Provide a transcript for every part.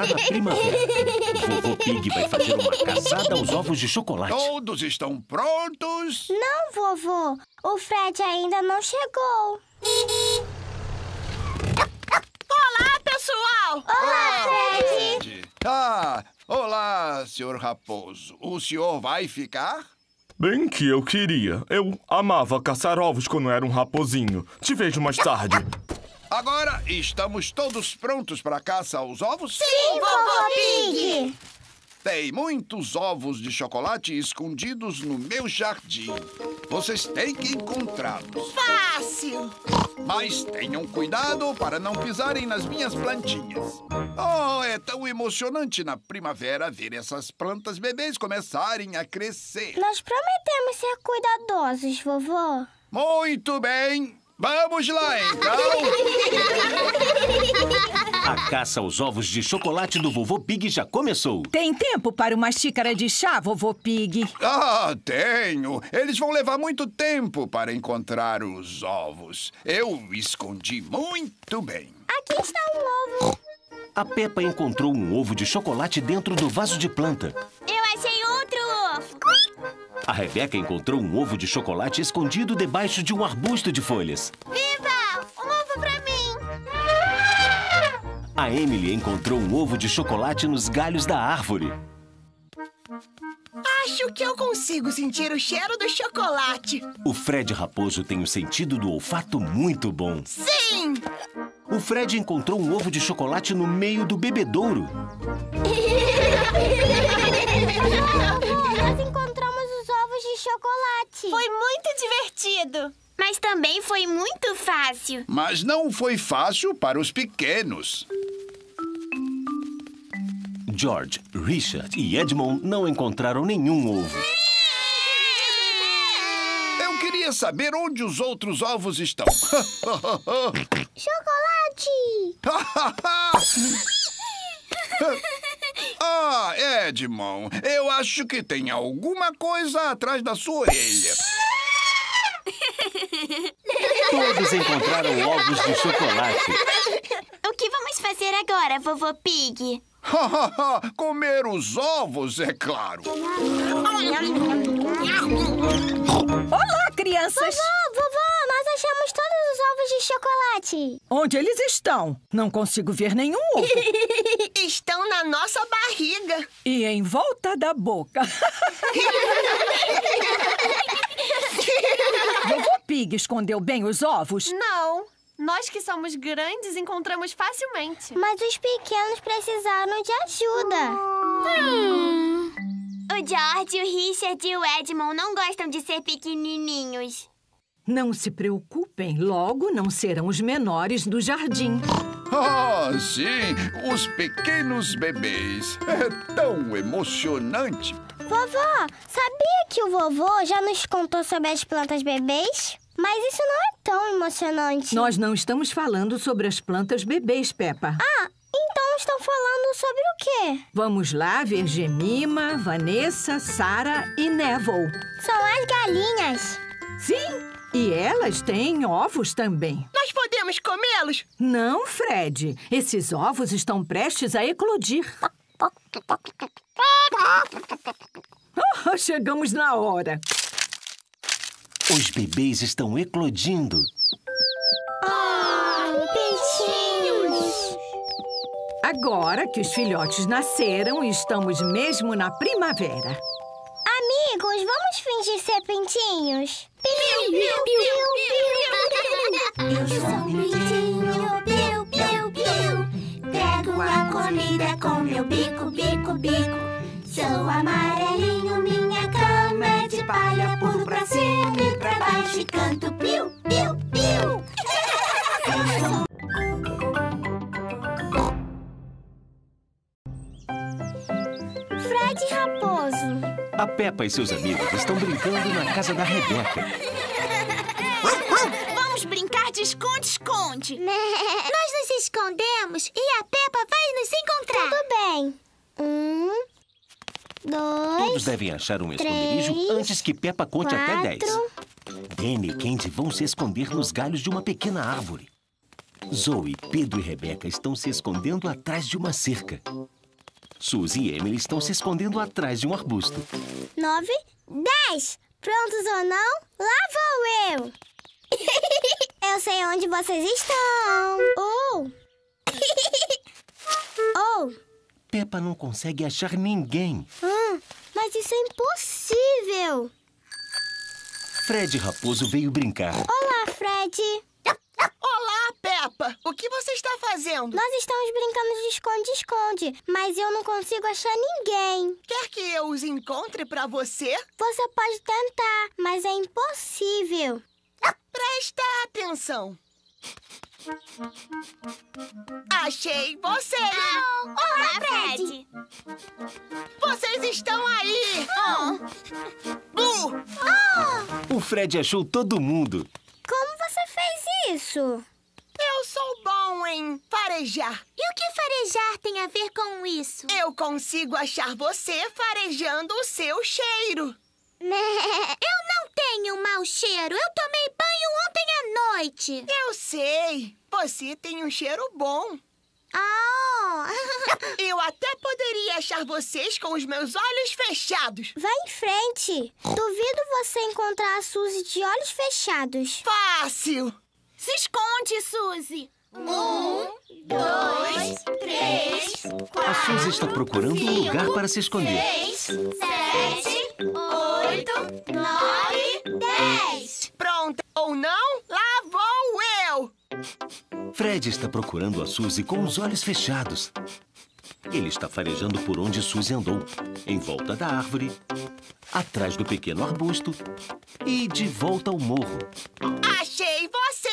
a primavera. O vovô Pig vai fazer uma caçada aos ovos de chocolate. Todos estão prontos? Não, vovô. O Fred ainda não chegou. Olá, pessoal! Olá, Fred! Olá, senhor Raposo. O senhor vai ficar? Bem que eu queria. Eu amava caçar ovos quando era um raposinho. Te vejo mais tarde. Agora, estamos todos prontos para a caça aos ovos? Sim, vovô Pig! Tem muitos ovos de chocolate escondidos no meu jardim. Vocês têm que encontrá-los. Fácil! Mas tenham cuidado para não pisarem nas minhas plantinhas. Oh, é tão emocionante na primavera ver essas plantas bebês começarem a crescer. Nós prometemos ser cuidadosos, vovô. Muito bem! Vamos lá, então! A caça aos ovos de chocolate do vovô Pig já começou. Tem tempo para uma xícara de chá, vovô Pig? Tenho. Eles vão levar muito tempo para encontrar os ovos. Eu escondi muito bem. Aqui está um ovo. A Peppa encontrou um ovo de chocolate dentro do vaso de planta. Eu achei outro ovo. A Rebeca encontrou um ovo de chocolate escondido debaixo de um arbusto de folhas. Viva! Um ovo pra mim! A Emily encontrou um ovo de chocolate nos galhos da árvore. Acho que eu consigo sentir o cheiro do chocolate. O Fred Raposo tem o sentido do olfato muito bom. Sim! O Fred encontrou um ovo de chocolate no meio do bebedouro. Nós encontramos os ovos de chocolate. Foi muito divertido. Mas também foi muito fácil. Mas não foi fácil para os pequenos. George, Richard e Edmond não encontraram nenhum ovo. Eu queria saber onde os outros ovos estão. Chocolate! Edmond, eu acho que tem alguma coisa atrás da sua orelha. Todos encontraram ovos de chocolate. O que vamos fazer agora, vovô Pig? Comer os ovos, é claro. Olá, crianças! Vovô, nós achamos todos os ovos de chocolate. Onde eles estão? Não consigo ver nenhum ovo. Estão na nossa barriga. E em volta da boca. Vovô Pig escondeu bem os ovos? Não. Nós que somos grandes encontramos facilmente. Mas os pequenos precisaram de ajuda. O George, o Richard e o Edmond não gostam de ser pequenininhos. Não se preocupem, logo não serão os menores do jardim. Sim, os pequenos bebês. É tão emocionante. Vovó, sabia que o vovô já nos contou sobre as plantas bebês? Mas isso não é tão emocionante. Nós não estamos falando sobre as plantas bebês, Peppa. Então estão falando sobre o quê? Vamos lá ver Jemima, Vanessa, Sarah e Neville. São as galinhas. Sim, e elas têm ovos também. Nós podemos comê-los? Não, Fred. Esses ovos estão prestes a eclodir. Chegamos na hora. Os bebês estão eclodindo. Peixinhos! Agora que os filhotes nasceram, estamos mesmo na primavera. Amigos, vamos fingir ser pintinhos? Piu, piu, piu, piu. Eu sou um pintinho, piu, piu, piu. Pego a comida com meu bico, bico, bico. Sou amarelinho, minha cama é de palha. Pulo pra cima e pra baixo e canto piu, piu, piu. Fred Raposo. A Peppa e seus amigos estão brincando na casa da Rebeca. Vamos brincar de esconde-esconde. Nós nos escondemos e a Peppa vai nos encontrar. Tudo bem. 1, 2... Todos devem achar um esconderijo antes que Peppa conte até 10. 4. Danny e Candy vão se esconder nos galhos de uma pequena árvore. Zoe, Pedro e Rebeca estão se escondendo atrás de uma cerca. Suzy e Emily estão se escondendo atrás de um arbusto. 9, 10. Prontos ou não? Lá vou eu. Eu sei onde vocês estão. Peppa não consegue achar ninguém. Mas isso é impossível. Fred Raposo veio brincar. Olá, Fred. Olá, Peppa. O que você está fazendo? Nós estamos brincando de esconde-esconde, mas eu não consigo achar ninguém. Quer que eu os encontre pra você? Você pode tentar, mas é impossível. Presta atenção. Achei vocês! Olá, Fred! Vocês estão aí! O Fred achou todo mundo. Como você fez isso? Eu sou bom em farejar. E o que farejar tem a ver com isso? Eu consigo achar você farejando o seu cheiro. Eu não tenho mau cheiro. Eu tomei banho ontem à noite. Eu sei. Você tem um cheiro bom. Eu até poderia achar vocês com os meus olhos fechados. Vai em frente. Duvido você encontrar a Suzy de olhos fechados. Fácil. Se esconde, Suzy. 1, 2, 3, 4. A Suzy está procurando um lugar para se esconder. 6, 7, 8, 9, 10. Pronta ou não, lá vou eu. Fred está procurando a Suzy com os olhos fechados. Ele está farejando por onde Suzy andou. Em volta da árvore, atrás do pequeno arbusto e de volta ao morro. Achei você!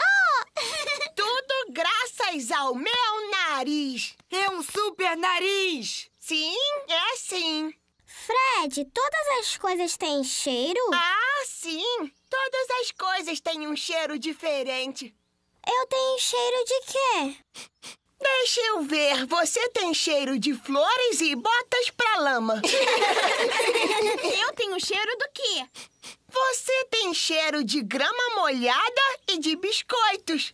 Tudo graças ao meu nariz. É um super nariz! Sim, é sim. Fred, todas as coisas têm cheiro? Ah, sim. Todas as coisas têm um cheiro diferente. Eu tenho cheiro de quê? Deixa eu ver. Você tem cheiro de flores e botas pra lama. Eu tenho cheiro do quê? Você tem cheiro de grama molhada e de biscoitos.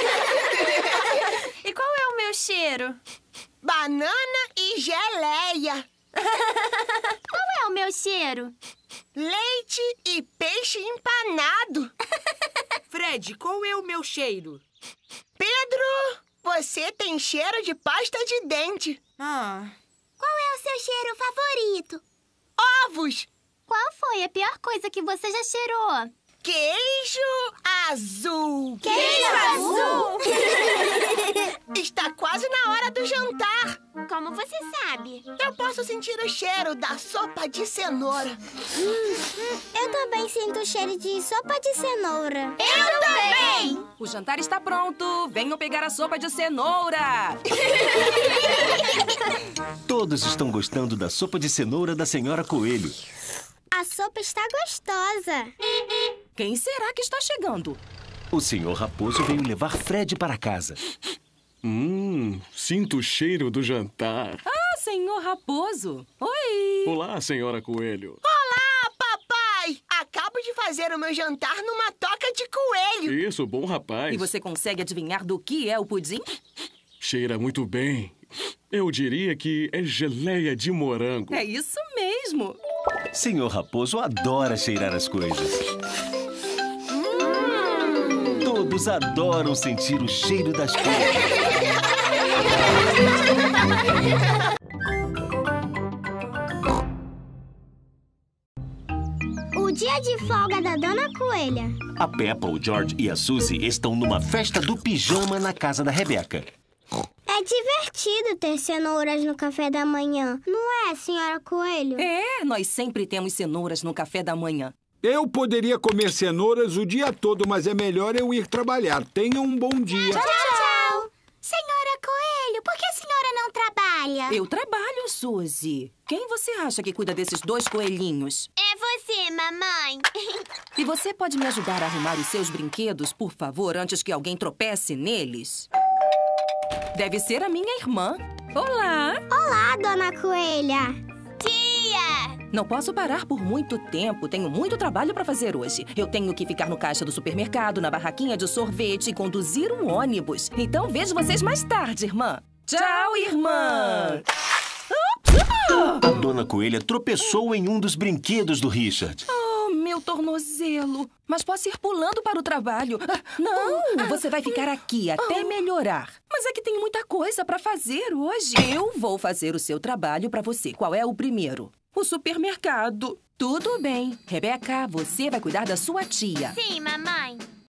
E qual é o meu cheiro? Banana e geleia. Qual é o meu cheiro? Leite e peixe empanado. Fred, qual é o meu cheiro? Pedro, você tem cheiro de pasta de dente. Qual é o seu cheiro favorito? Ovos. Qual foi a pior coisa que você já cheirou? Queijo azul. Queijo azul! Está quase na hora do jantar. Como você sabe? Eu posso sentir o cheiro da sopa de cenoura. Eu também sinto o cheiro de sopa de cenoura. Eu também! O jantar está pronto! Venham pegar a sopa de cenoura! Todos estão gostando da sopa de cenoura da Senhora Coelho. A sopa está gostosa. Quem será que está chegando? O Senhor Raposo veio levar Fred para casa. Sinto o cheiro do jantar. Ah, senhor Raposo! Oi! Olá, Senhora Coelho. Olá, papai! Acabo de fazer o meu jantar numa toca de coelho. Isso, bom rapaz. E você consegue adivinhar do que é o pudim? Cheira muito bem. Eu diria que é geleia de morango. É isso mesmo! Senhor Raposo adora cheirar as coisas. Todos adoram sentir o cheiro das coisas. O dia de folga da Dona Coelha. A Peppa, o George e a Suzy estão numa festa do pijama na casa da Rebeca. É divertido ter cenouras no café da manhã, não é, Senhora Coelho? É, nós sempre temos cenouras no café da manhã. Eu poderia comer cenouras o dia todo, mas é melhor eu ir trabalhar. Tenha um bom dia. Tchau, tchau. Senhora Coelho, por que a senhora não trabalha? Eu trabalho, Suzy. Quem você acha que cuida desses 2 coelhinhos? É você, mamãe. E você pode me ajudar a arrumar os seus brinquedos, por favor, antes que alguém tropece neles? Deve ser a minha irmã. Olá! Olá, Dona Coelha. Tia! Não posso parar por muito tempo. Tenho muito trabalho para fazer hoje. Eu tenho que ficar no caixa do supermercado, na barraquinha de sorvete e conduzir um ônibus. Então vejo vocês mais tarde, irmã. Tchau, irmã! A Dona Coelha tropeçou em um dos brinquedos do Richard. Oh, meu tornozelo. Mas posso ir pulando para o trabalho. Não, você vai ficar aqui até melhorar. Mas é que tem muita coisa para fazer hoje. Eu vou fazer o seu trabalho para você. Qual é o primeiro? O supermercado. Tudo bem. Rebeca, você vai cuidar da sua tia. Sim, mamãe.